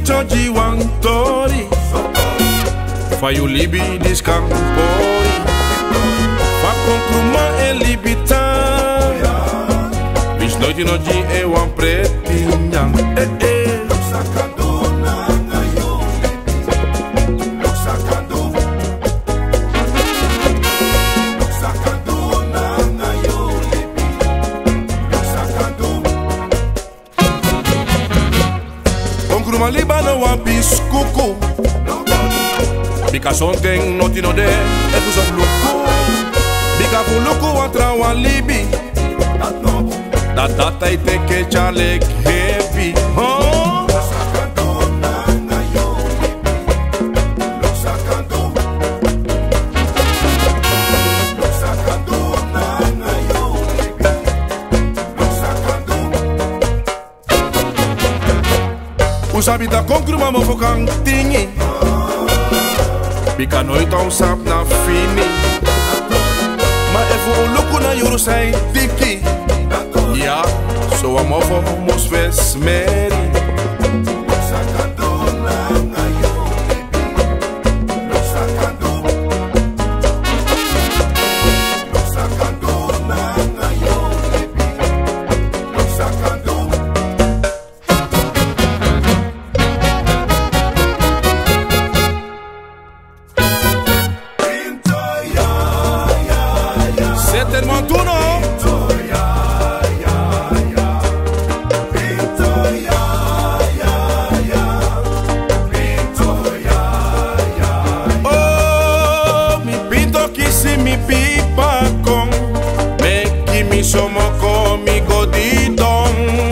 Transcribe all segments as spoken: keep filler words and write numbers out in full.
choji wang tori fa you libi dis campori fa concluma e libita bis noite no di e wan pretinha eh eh Concluma libano wan biskuku Bika something noti no de e fu of luku Bika fu luku wan tra wan libi Dat data i teke chalek happy oh Usabita concluma mo fokang tingi Bika nooit on sap na fini Ma efu uluku na yuru say diki Ja, so am ofo mos ves meri Tellement tout non Oh, mi pinto kisi mi pipa con Me ki mi somo con mi godidon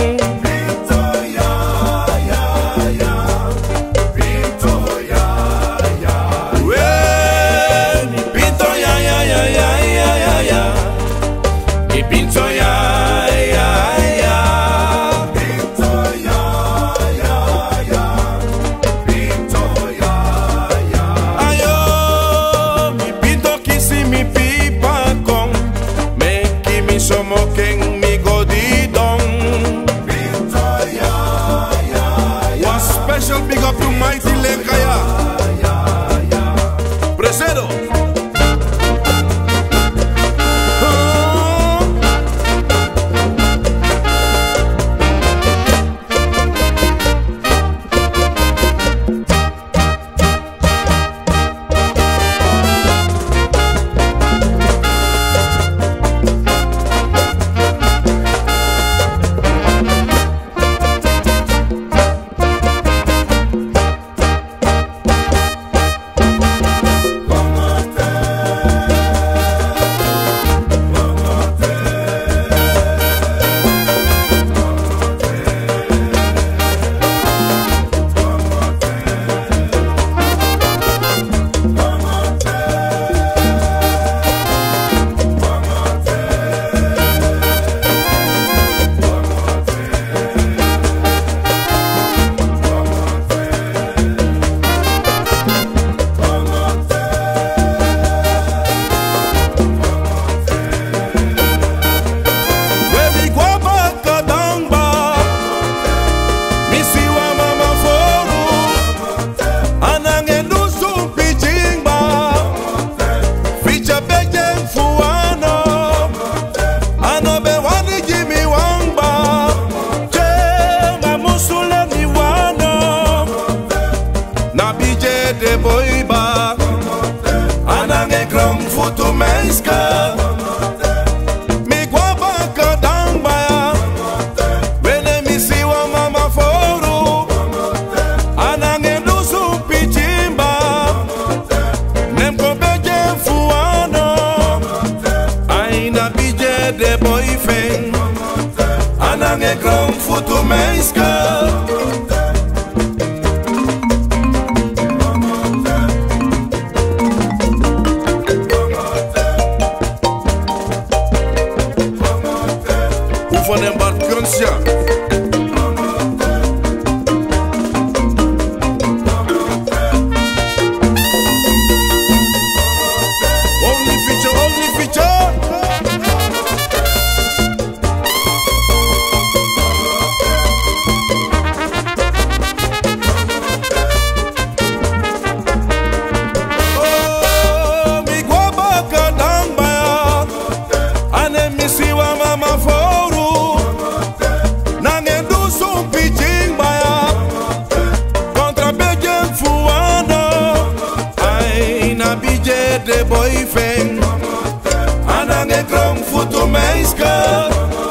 Pinto ya ya ya Pinto ya ya ya Pinto ya ya Ayo mi pinto kisi mi pipa con Me ki mi somo ken mi godidon Pinto ya ya ya One special big up to Mighty Lekaya Presero de boiba Anange krom futu meiska Mi guapa kadamba Wene mi siwa mama foru Anange nusu pichimba Nemko beje fuano Aina bije de boyfriend Anange krom futu meiska Van embarcancia Only feature, only feature grom futu meiska